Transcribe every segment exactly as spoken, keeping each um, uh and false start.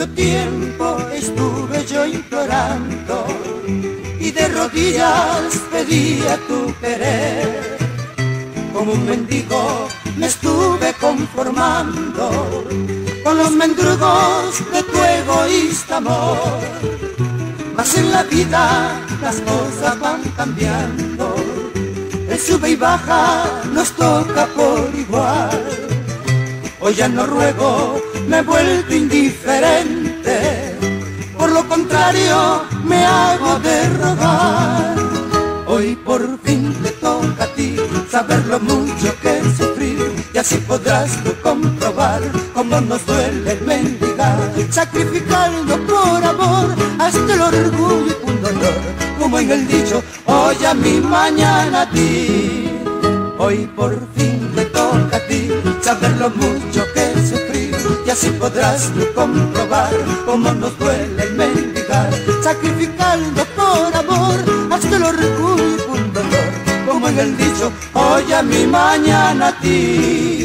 mucho tiempo estuve yo implorando y de rodillas pedía tu querer. Como un mendigo me estuve conformando con los mendrugos de tu egoísta amor. Mas en la vida las cosas van cambiando, el sube y baja nos toca por igual. Hoy ya no ruego, me he vuelto indiferente, por lo contrario me hago de rogar. Hoy por fin te toca a ti saber lo mucho que sufrí, y así podrás tú comprobar cómo nos duele el mendigar, sacrificando por amor hasta el orgullo y pundonor, como en el dicho, hoy a mí, mañana a ti. Hoy por fin te toca a ti saber lo mucho que sufrí, y así podrás tú comprobar cómo nos duele el mendigar, sacrificando por amor hasta el orgullo y pundonor, como en el dicho, hoy a mí, mañana a ti.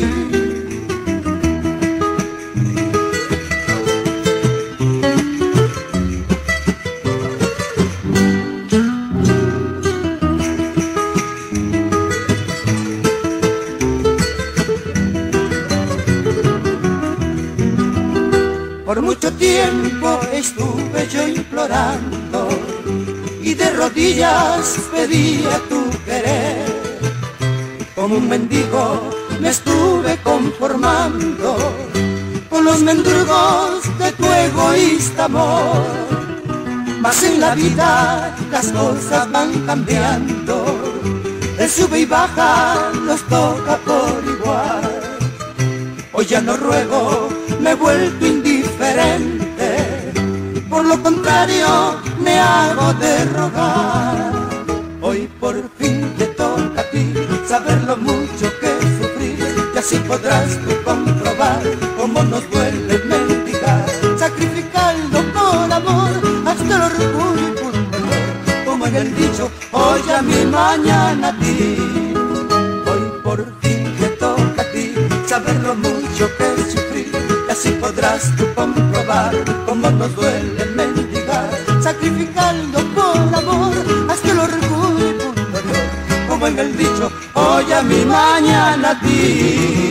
Por mucho tiempo estuve yo implorando y de rodillas pedía tu querer. Como un mendigo me estuve conformando con los mendrugos de tu egoísta amor. Mas en la vida las cosas van cambiando, el sube y baja nos toca por igual. Hoy ya no ruego, me he vuelto indiferente, por lo contrario me hago de rogar. Hoy por fin te toca a ti saber lo mucho que sufrí, y así podrás tú comprobar cómo nos duele mendigar, sacrificando por amor hasta el orgullo y pundonor, como en el dicho, hoy a mí, mañana a ti. Hoy por fin te toca a ti saber lo mucho que sufrí, y así podrás tú comprobar cómo nos duele mendigar, sacrificando por amor hasta el orgullo y pundonor, como en el dicho, hoy a mí, mañana a ti.